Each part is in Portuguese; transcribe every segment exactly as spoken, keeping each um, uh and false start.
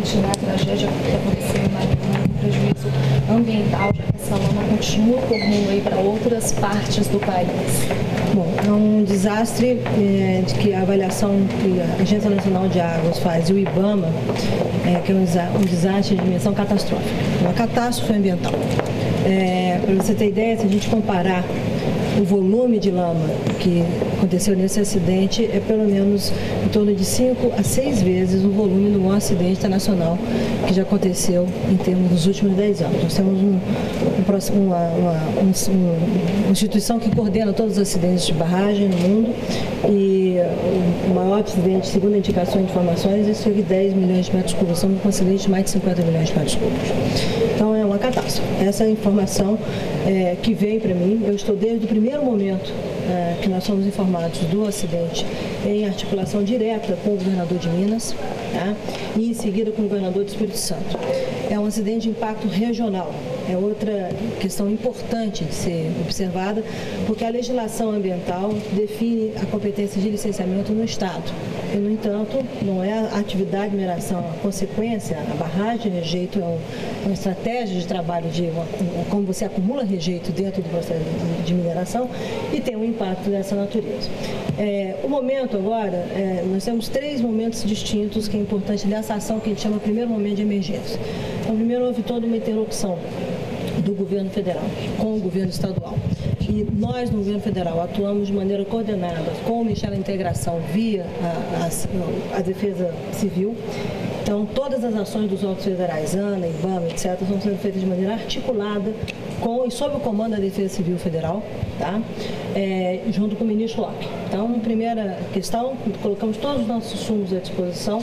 parte da tragédia que aconteceu em Mariana, um prejuízo ambiental, já que essa lama continua correndo aí para outras partes do país? Bom, é um desastre é, de que a avaliação que a Agência Nacional de Águas faz e o IBAMA, é, que é um, um desastre de dimensão catastrófica, uma catástrofe ambiental. É, para você ter ideia, se a gente comparar o volume de lama que aconteceu nesse acidente, é pelo menos em torno de cinco a seis vezes o volume do maior acidente internacional que já aconteceu em termos dos últimos dez anos. Nós temos um, um, uma, uma, um, uma instituição que coordena todos os acidentes de barragem no mundo e o maior acidente, segundo a indicação de informações, esse teve dez milhões de metros cúbicos, são um acidente de mais de cinquenta milhões de metros cúbicos. Então é uma catástrofe. Essa é a informação é, que veio para mim. Eu estou desde o primeiro momento é, que nós fomos informados do acidente em articulação direta com o governador de Minas, tá? E em seguida com o governador do Espírito Santo. É um acidente de impacto regional. É outra questão importante de ser observada, porque a legislação ambiental define a competência de licenciamento no Estado. E, no entanto, não é a atividade de mineração a consequência, a barragem de rejeito é um, uma estratégia de trabalho de uma, como você acumula rejeito dentro do processo de, de mineração e tem um impacto dessa natureza. É, o momento agora, é, nós temos três momentos distintos que é importante nessa ação que a gente chama primeiro momento de emergência. Então, primeiro houve toda uma interlocução do governo federal com o governo estadual. E nós, no governo federal, atuamos de maneira coordenada com o Ministério da Integração via a, a, a Defesa Civil. Então, todas as ações dos órgãos federais, ANA, IBAMA, etcétera, estão sendo feitas de maneira articulada com e sob o comando da Defesa Civil Federal, tá? É, junto com o ministro Locke. Então, primeira questão, colocamos todos os nossos insumos à disposição.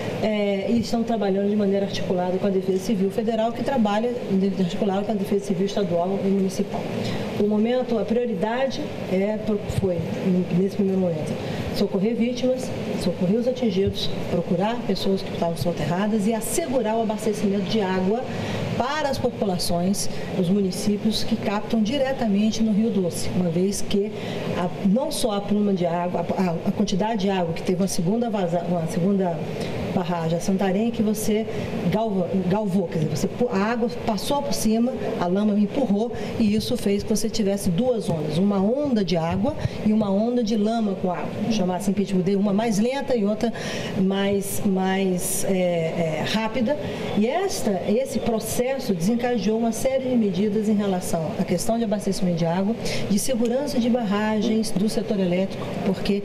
É, e estão trabalhando de maneira articulada com a Defesa Civil Federal, que trabalha articulada com a Defesa Civil Estadual e Municipal. No momento, a prioridade é, foi, nesse primeiro momento, socorrer vítimas, socorrer os atingidos, procurar pessoas que estavam soterradas e assegurar o abastecimento de água para as populações, os municípios que captam diretamente no Rio Doce, uma vez que a, não só a pluma de água, a, a quantidade de água que teve uma segunda vazão, uma segunda barragem, a Santarém, que você galvou, galvou, quer dizer, você, a água passou por cima, a lama empurrou e isso fez que você tivesse duas ondas, uma onda de água e uma onda de lama com água, vou chamar assim, uma mais lenta e outra mais, mais é, é, rápida. E esta, esse processo desencadeou uma série de medidas em relação à questão de abastecimento de água, de segurança de barragens do setor elétrico, porque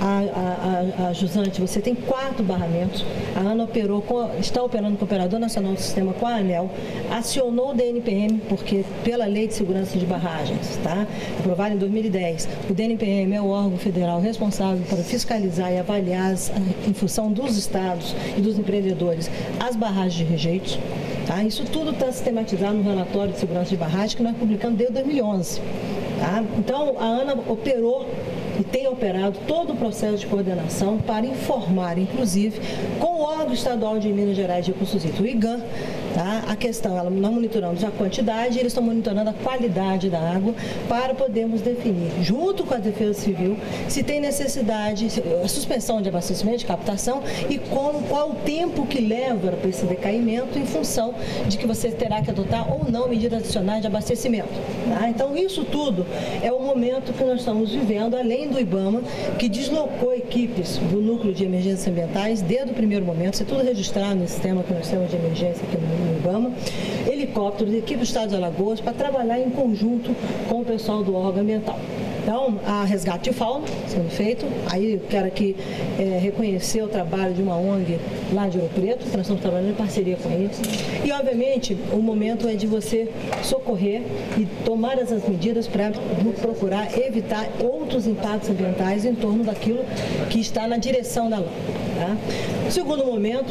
a, a, a, a Jusante, você tem quatro barramentos. A ANA operou com, está operando com o Operador Nacional do Sistema, com a ANEEL, acionou o D N P M, porque pela Lei de Segurança de Barragens, tá? Aprovada em dois mil e dez, o D N P M é o órgão federal responsável para fiscalizar e avaliar, as, em função dos estados e dos empreendedores, as barragens de rejeitos. Tá? Isso tudo está sistematizado no relatório de segurança de barragem que nós publicamos desde dois mil e onze. Tá? Então, a ANA operou e tem operado todo o processo de coordenação para informar, inclusive, com o órgão estadual de Minas Gerais de Recursos Hídricos, o IGAM, tá? A questão, ela, nós monitoramos a quantidade, eles estão monitorando a qualidade da água para podermos definir, junto com a Defesa Civil, se tem necessidade, a suspensão de abastecimento, de captação e como, qual o tempo que leva para esse decaimento em função de que você terá que adotar ou não medidas adicionais de abastecimento. Tá? Então, isso tudo é o momento que nós estamos vivendo, além do IBAMA, que deslocou equipes do Núcleo de Emergências Ambientais desde o primeiro momento, isso é tudo registrado no sistema que nós temos de emergência aqui no IBAMA, helicópteros, equipe do Estado de Alagoas, para trabalhar em conjunto com o pessoal do órgão ambiental. Então, há resgate de fauna sendo feito, aí eu quero aqui é, reconhecer o trabalho de uma O N G lá de Ouro Preto, nós estamos trabalhando em parceria com eles. E, obviamente, o momento é de você socorrer e tomar essas medidas para procurar evitar outros impactos ambientais em torno daquilo que está na direção da lama. Tá? Segundo momento,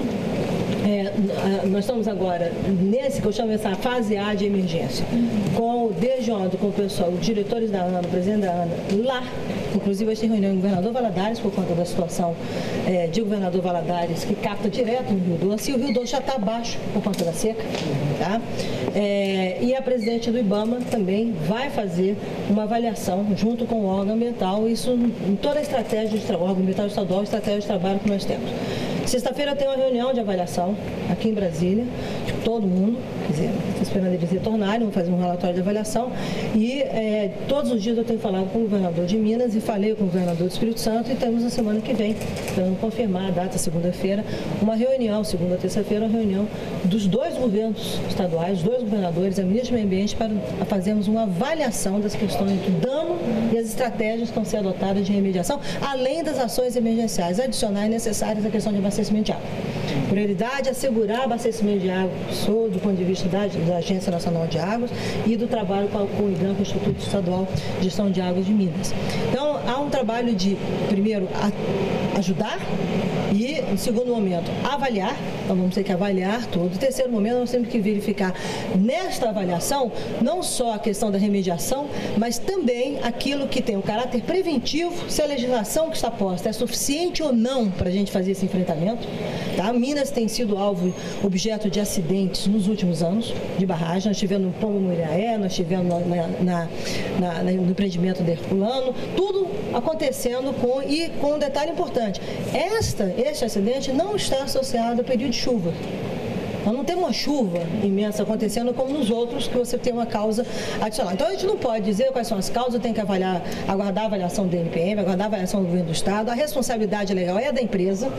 É, nós estamos agora nesse que eu chamo essa fase A de emergência, com, desde ontem com o pessoal, os diretores da ANA, o presidente da ANA, lá, inclusive hoje tem reunião com o governador Valadares por conta da situação é, de governador Valadares, que capta direto no Rio Doce, e o Rio Doce já está abaixo por conta da seca, tá? É, e a presidente do IBAMA também vai fazer uma avaliação junto com o órgão ambiental, isso em toda a estratégia de trabalho, órgão ambiental estadual, estratégia de trabalho que nós temos. Sexta-feira tem uma reunião de avaliação aqui em Brasília, de todo mundo, quer dizer, estou esperando eles retornarem, vamos fazer um relatório de avaliação e é, todos os dias eu tenho falado com o governador de Minas e falei com o governador do Espírito Santo e temos na semana que vem, esperando confirmar a data, segunda-feira, uma reunião, segunda ou terça-feira, uma reunião dos dois governos estaduais, dois governadores, a ministra do Meio Ambiente, para fazermos uma avaliação das questões do dano e as estratégias que estão sendo adotadas de remediação, além das ações emergenciais adicionais necessárias à questão de abastecimento de água. Prioridade é assegurar abastecimento de água do ponto de vista da, da Agência Nacional de Águas e do trabalho com, com o IDAM, com o Instituto Estadual de Gestão de Águas de Minas. Então, há um trabalho de, primeiro, a, ajudar e, em segundo momento, avaliar. Então, vamos ter que avaliar tudo. Em terceiro momento, nós temos que verificar nesta avaliação não só a questão da remediação, mas também aquilo que tem um caráter preventivo, se a legislação que está posta é suficiente ou não para a gente fazer esse enfrentamento. Tá? Minas tem sido alvo, objeto de acidentes nos últimos anos, de barragem. Nós tivemos no Pombo Muriaé, nós tivemos na, na, na, na, no empreendimento de Herculano, tudo acontecendo com, e com um detalhe importante, esta, este acidente não está associado ao período de chuva. Nós não temos uma chuva imensa acontecendo como nos outros, que você tem uma causa adicional. Então, a gente não pode dizer quais são as causas, tem que avaliar, aguardar a avaliação do D N P M, aguardar a avaliação do governo do Estado. A responsabilidade legal é da empresa,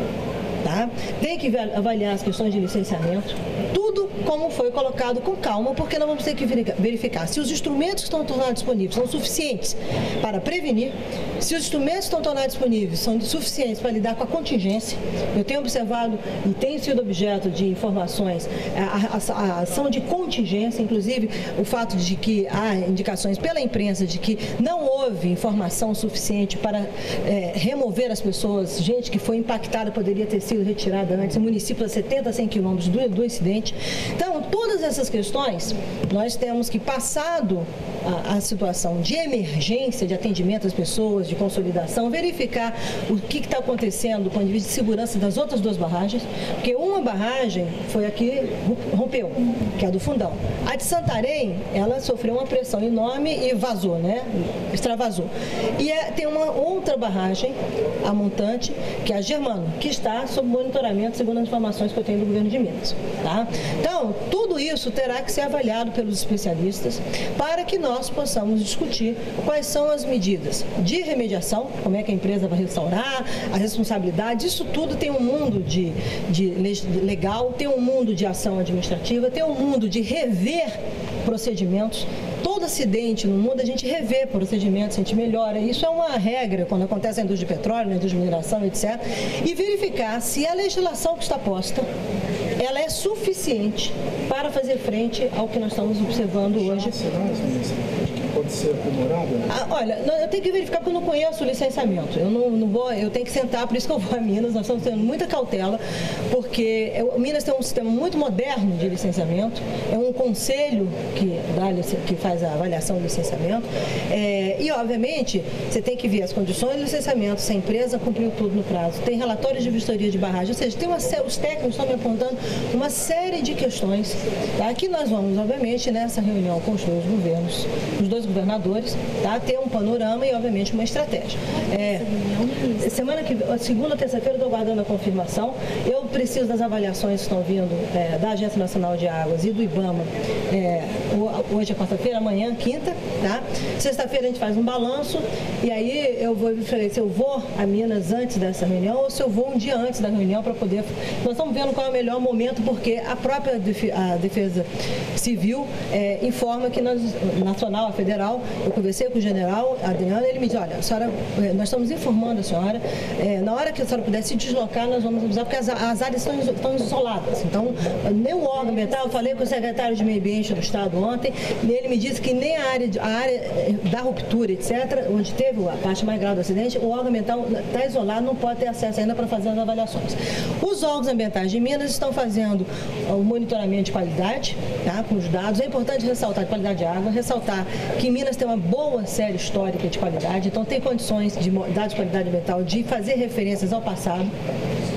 tá? Tem que avaliar as questões de licenciamento, tudo como foi colocado com calma, porque nós vamos ter que verificar se os instrumentos que estão tornados disponíveis são suficientes para prevenir, se os instrumentos que estão tornados disponíveis são suficientes para lidar com a contingência. Eu tenho observado e tenho sido objeto de informações, a, a, a ação de contingência, inclusive o fato de que há indicações pela imprensa de que não houve informação suficiente para é, remover as pessoas, gente que foi impactada poderia ter sido retirada antes, município a setenta a cem quilômetros do, do incidente. Então, todas essas questões, nós temos que, passado a, a situação de emergência, de atendimento às pessoas, de consolidação, verificar o que está acontecendo do ponto de vista de segurança das outras duas barragens, porque uma barragem foi a que rompeu, que é a do Fundão. A de Santarém, ela sofreu uma pressão enorme e vazou, né? Extravasou. E é, tem uma outra barragem, a montante, que é a Germano, que está sob monitoramento, segundo as informações que eu tenho do governo de Minas. Tá? Então, tudo isso terá que ser avaliado pelos especialistas para que nós possamos discutir quais são as medidas de remediação, como é que a empresa vai restaurar, a responsabilidade. Isso tudo tem um mundo de, de legal, tem um mundo de ação administrativa, tem um mundo de rever procedimentos. Todo acidente no mundo a gente revê procedimentos, a gente melhora. Isso é uma regra quando acontece na indústria de petróleo, na indústria de mineração, etcétera. E verificar se a legislação que está posta, ela é suficiente para fazer frente ao que nós estamos observando hoje. Pode ser aprimorada? Ah, olha, eu tenho que verificar porque eu não conheço o licenciamento. Eu não, não vou, eu tenho que sentar, por isso que eu vou a Minas. Nós estamos tendo muita cautela, porque Minas tem um sistema muito moderno de licenciamento. É um conselho que, dá, que faz a avaliação do licenciamento. É, e, obviamente, você tem que ver as condições do licenciamento, se a empresa cumpriu tudo no prazo. Tem relatórios de vistoria de barragem, ou seja, tem uma, os técnicos estão me apontando uma série de questões, tá? Que nós vamos, obviamente, nessa reunião com os dois governos, os dois governadores, tá? Ter um panorama e, obviamente, uma estratégia. É, semana que segunda ou terça-feira, eu estou aguardando a confirmação. Eu preciso das avaliações que estão vindo é, da Agência Nacional de Águas e do IBAMA. É, hoje é quarta-feira, amanhã, quinta, tá? Sexta-feira a gente faz um balanço e aí eu vou ver se eu vou a Minas antes dessa reunião ou se eu vou um dia antes da reunião para poder... Nós estamos vendo qual é o melhor momento, porque a própria a Defesa Civil é, informa que nós, nacional, a federal, eu conversei com o general Adriano, ele me disse, olha, a senhora, nós estamos informando a senhora, é, na hora que a senhora puder se deslocar, nós vamos avisar, porque as, as áreas estão, estão isoladas. Então, nem o órgão ambiental, eu falei com o secretário de Meio Ambiente do Estado ontem, e ele me disse que nem a área, a área da ruptura, etcétera, onde teve a parte mais grave do acidente, o órgão ambiental está isolado, não pode ter acesso ainda para fazer as avaliações. Os órgãos ambientais de Minas estão fazendo o monitoramento de qualidade, tá, com os dados. É importante ressaltar a qualidade de água, ressaltar que Minas tem uma boa série histórica de qualidade, então tem condições de dados de qualidade ambiental de fazer referências ao passado.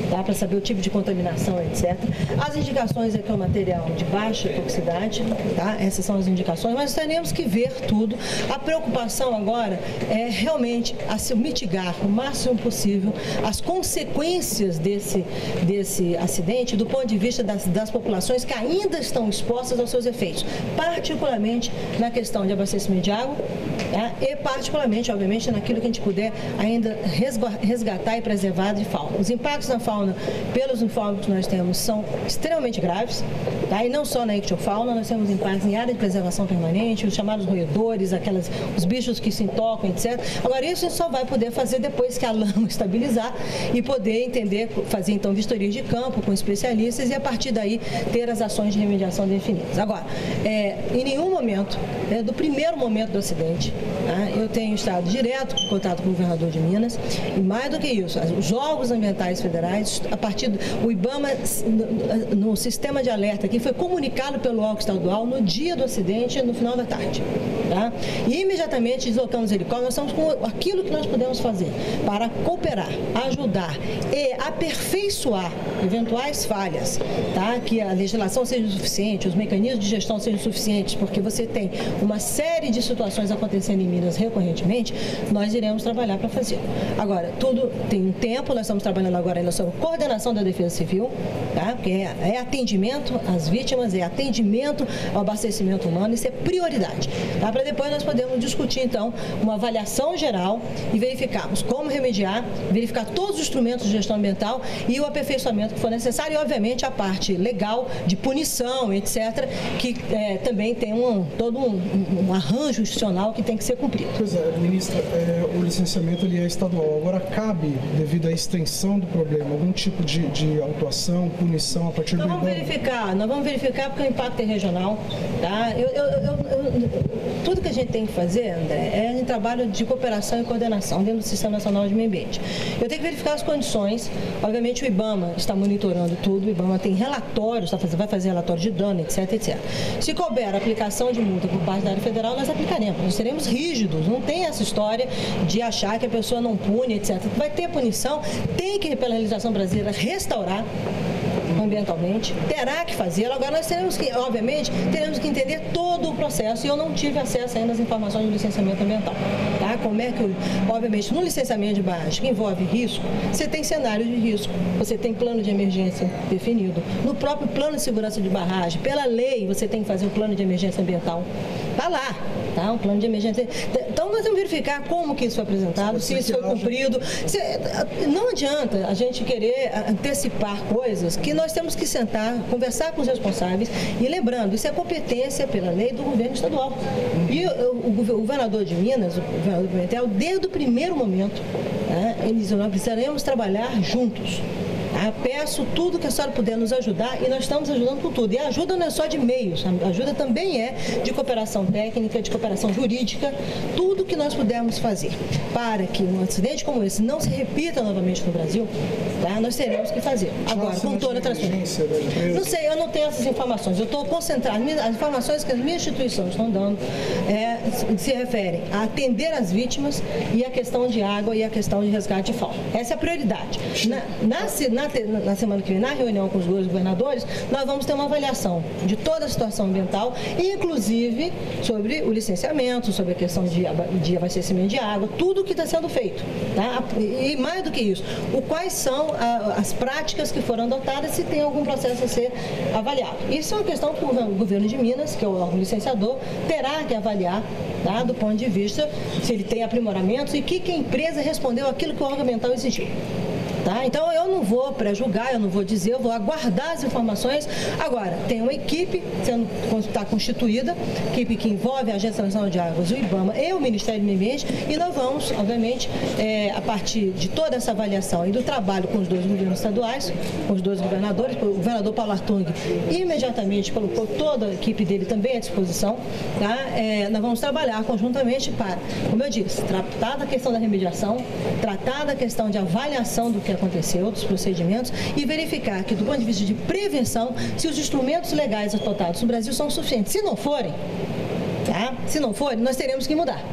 tá? Para saber o tipo de contaminação, etcétera. As indicações é que é um material de baixa toxicidade, tá? Essas são as indicações, mas teremos que ver tudo. A preocupação agora é realmente a se mitigar o máximo possível as consequências desse, desse acidente do ponto de vista das, das populações que ainda estão expostas aos seus efeitos, particularmente na questão de abastecimento de água, tá? E particularmente, obviamente, naquilo que a gente puder ainda resgatar e preservar de fauna. Os impactos na fauna, pelos informes que nós temos, são extremamente graves, tá? E não só na ictiofauna, nós temos impactos em área de preservação permanente, os chamados roedores, aquelas, os bichos que se intocam, etcétera. Agora, isso a gente só vai poder fazer depois que a lama estabilizar e poder entender, fazer então vistoria de campo com especialistas e a partir daí ter as ações de remediação definidas. Agora, é, em nenhum momento, é, do primeiro momento do acidente, tá, eu tenho estado direto em contato com o governador de Minas e mais do que isso, os órgãos ambientais federais, a partir do o IBAMA, no, no sistema de alerta que foi comunicado pelo órgão estadual no dia do acidente, no final da tarde. Tá? E imediatamente deslocamos helicóptero, nós estamos com aquilo que nós podemos fazer para cooperar, ajudar e aperfeiçoar eventuais falhas, tá? Que a legislação seja suficiente, os mecanismos de gestão sejam suficientes, porque você tem uma série de situações acontecendo em Minas recorrentemente, nós iremos trabalhar para fazer. Agora, tudo tem um tempo, nós estamos trabalhando agora na coordenação da Defesa Civil, tá? Porque é, é atendimento às vítimas, é atendimento ao abastecimento humano, isso é prioridade, tá? Para depois nós podemos discutir, então, uma avaliação geral e verificarmos como remediar, verificar todos os instrumentos de gestão ambiental e o aperfeiçoamento que for necessário e, obviamente, a parte legal de punição, etcétera, que é, também tem um, todo um, um, um arranjo institucional que tem que ser cumprido. Pois é, ministra, é, o licenciamento ele é estadual. Agora, cabe, devido à extensão do problema, algum tipo de, de autuação, punição a partir nós do vamos IBAMA? verificar, nós vamos verificar porque o impacto é regional, tá? Eu, eu, eu, eu, tudo que a gente tem que fazer, André, é um trabalho de cooperação e coordenação dentro do Sistema Nacional de Meio Ambiente. Eu tenho que verificar as condições, obviamente o IBAMA está monitorando tudo, o IBAMA tem relatórios, vai fazer relatório de dano, etc, etcétera. Se couber a aplicação de multa por parte da área federal, nós aplicaremos, nós seremos rígidos, não tem essa história de achar que a pessoa não pune, etcétera. Vai ter punição, tem que, pela legislação brasileira, restaurar ambientalmente, terá que fazê-lo. Agora nós teremos que, obviamente, teremos que entender todo o processo e eu não tive acesso ainda às informações do licenciamento ambiental, tá? Como é que, obviamente, no licenciamento de barragem que envolve risco, você tem cenário de risco, você tem plano de emergência definido. No próprio plano de segurança de barragem, pela lei, você tem que fazer um plano de emergência ambiental. Tá lá, tá? Um plano de emergência. Então nós vamos verificar como que isso foi apresentado, se isso foi cumprido. Se, não adianta a gente querer antecipar coisas que nós temos que sentar, conversar com os responsáveis e lembrando, isso é competência pela lei do governo estadual. E o, o, o governador de Minas, o governador Pimentel, desde o primeiro momento, né, ele disse, nós precisaremos trabalhar juntos. Ah, peço tudo que a senhora puder nos ajudar e nós estamos ajudando com tudo. E a ajuda não é só de meios, a ajuda também é de cooperação técnica, de cooperação jurídica, tudo que nós pudermos fazer para que um acidente como esse não se repita novamente no Brasil, tá? Nós teremos que fazer. Agora, com toda a transparência. Não sei, eu não tenho essas informações. Eu estou concentrado. As informações que as minhas instituições estão dando é, se referem a atender as vítimas e a questão de água e a questão de resgate de fauna. Essa é a prioridade. Na, na, na Na semana que vem, na reunião com os dois governadores, nós vamos ter uma avaliação de toda a situação ambiental, inclusive sobre o licenciamento, sobre a questão de, de abastecimento de água, tudo o que está sendo feito. Tá? E mais do que isso, o, quais são a, as práticas que foram adotadas, se tem algum processo a ser avaliado. Isso é uma questão que o governo de Minas, que é o órgão licenciador, terá que avaliar, tá? Do ponto de vista se ele tem aprimoramentos e que, que a empresa respondeu aquilo que o órgão ambiental exigiu. Tá? Então eu não vou pré-julgar, eu não vou dizer, eu vou aguardar as informações. Agora, tem uma equipe sendo está constituída, equipe que envolve a Agência Nacional de Águas, o IBAMA e o Ministério do Meio Ambiente, e nós vamos, obviamente, é, a partir de toda essa avaliação e do trabalho com os dois governos estaduais, com os dois governadores, o governador Paulo Artung imediatamente colocou toda a equipe dele também à disposição, tá? É, nós vamos trabalhar conjuntamente para, como eu disse, tratar da questão da remediação, tratar da questão de avaliação do que aconteceu, dos procedimentos e verificar que, do ponto de vista de prevenção, se os instrumentos legais adotados no Brasil são suficientes. Se não forem, tá? Se não forem, nós teremos que mudar.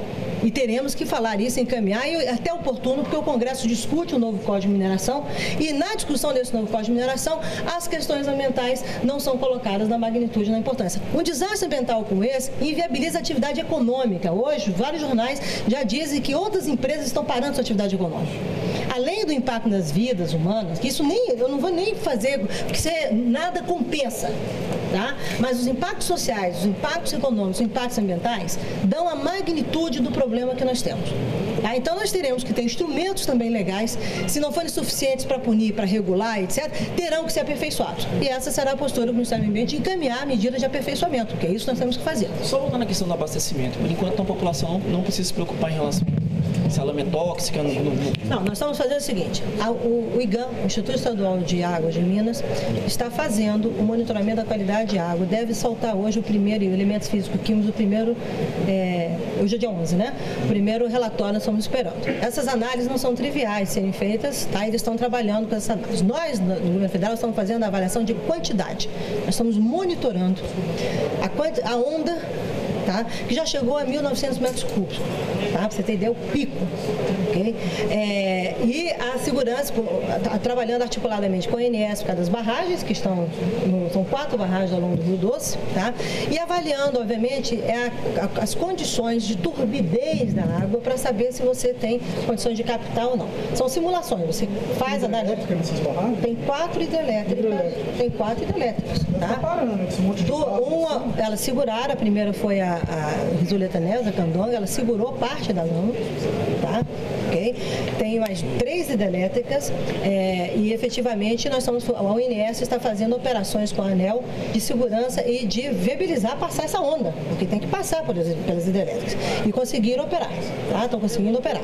E teremos que falar isso, encaminhar, e até oportuno, porque o Congresso discute o novo Código de Mineração, e na discussão desse novo Código de Mineração, as questões ambientais não são colocadas na magnitude e na importância. Um desastre ambiental como esse inviabiliza a atividade econômica. Hoje, vários jornais já dizem que outras empresas estão parando sua atividade econômica. Além do impacto nas vidas humanas, que isso nem, eu não vou nem fazer, porque isso é, nada compensa, tá? Mas os impactos sociais, os impactos econômicos, os impactos ambientais, dão a magnitude do problema que nós temos. Tá? Então, nós teremos que ter instrumentos também legais, se não forem suficientes para punir, para regular, etcétera, terão que ser aperfeiçoados. E essa será a postura do Ministério do Meio Ambiente, de encaminhar medidas de aperfeiçoamento, que é isso que nós temos que fazer. Só voltando à questão do abastecimento, por enquanto a população não precisa se preocupar em relação se a lama é tóxica. No, no... Não, nós estamos fazendo o seguinte, a, o, o IGAM, o Instituto Estadual de Águas de Minas, está fazendo o monitoramento da qualidade de água, deve soltar hoje o primeiro, elementos físico-químicos, o primeiro, é, hoje é dia onze, né? O primeiro relatório nós estamos esperando. Essas análises não são triviais de serem feitas, tá? Eles estão trabalhando com essas análises. Nós, no governo federal, estamos fazendo a avaliação de quantidade, nós estamos monitorando a, quanti, a onda, tá? Que já chegou a mil e novecentos metros cúbicos, tá? Para você ter ideia, o pico, ok? É, e a segurança, tá, trabalhando articuladamente com a A N S por causa das barragens, que estão, no, são quatro barragens ao longo do Rio Doce, tá? E avaliando, obviamente, é a, a, as condições de turbidez da água para saber se você tem condições de captar ou não. São simulações, você faz a análise. Tem quatro hidrelétricas, hidrelétricas. tem quatro hidrelétricas, tá? Tá parando, esse monte de uma, elas seguraram, a primeira foi a a Risoleta Neves, a Candonga, ela segurou parte da lama, tá? Ok? Tem mais três hidrelétricas é, e efetivamente nós estamos, a U N S está fazendo operações com a ANEEL de segurança e de viabilizar passar essa onda, porque tem que passar por, pelas hidrelétricas. E conseguiram operar, tá? Estão conseguindo operar,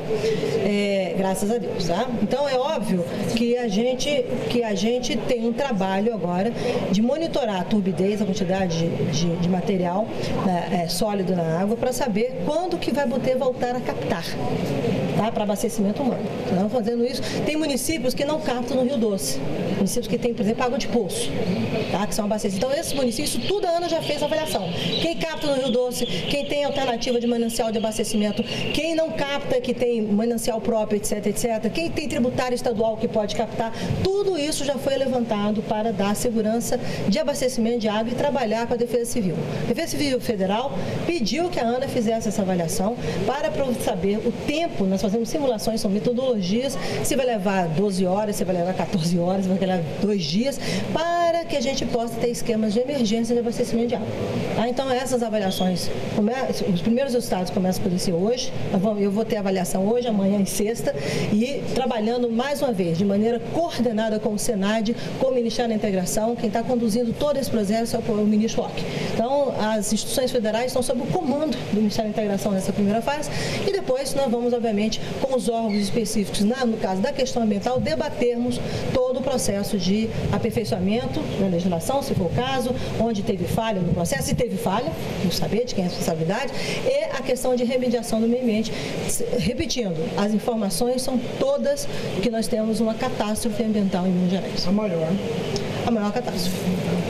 é, graças a Deus, tá? Então é óbvio que a gente, que a gente tem um trabalho agora de monitorar a turbidez, a quantidade de, de, de material, né, é, sólido na água, para saber quando que vai poder voltar a captar, tá? Para abastecimento humano. Então, fazendo isso, tem municípios que não captam no Rio Doce, municípios que têm, por exemplo, água de poço, tá? Que são abastecidos. Então, esses municípios, isso tudo a ANA já fez a avaliação. Quem capta no Rio Doce, quem tem alternativa de manancial de abastecimento, quem não capta, que tem manancial próprio, etc, etcétera, quem tem tributário estadual que pode captar, tudo isso já foi levantado para dar segurança de abastecimento de água e trabalhar com a Defesa Civil. A Defesa Civil Federal pediu que a ANA fizesse essa avaliação para saber o tempo. Nós fazemos simulações, são metodologias, se vai levar doze horas, se vai levar quatorze horas, se vai levar dois dias, para que a gente possa ter esquemas de emergência de abastecimento de água. Tá? Então, essas avaliações, os primeiros resultados começam a acontecer hoje, eu vou ter avaliação hoje, amanhã e sexta, e trabalhando mais uma vez, de maneira coordenada com o Senad, com o Ministério da Integração, quem está conduzindo todo esse processo é o ministro Ock. Então, as instituições federais estão sob o comando do Ministério da Integração nessa primeira fase, e depois nós vamos, obviamente, com os órgãos específicos, na, no caso da questão ambiental, debatermos todo o processo de aperfeiçoamento da legislação, se for o caso, onde teve falha no processo, se teve falha, vamos saber de quem é a responsabilidade, e a questão de remediação do meio ambiente. Repetindo, as informações são todas que nós temos uma catástrofe ambiental em Minas Gerais. A maior. A maior catástrofe.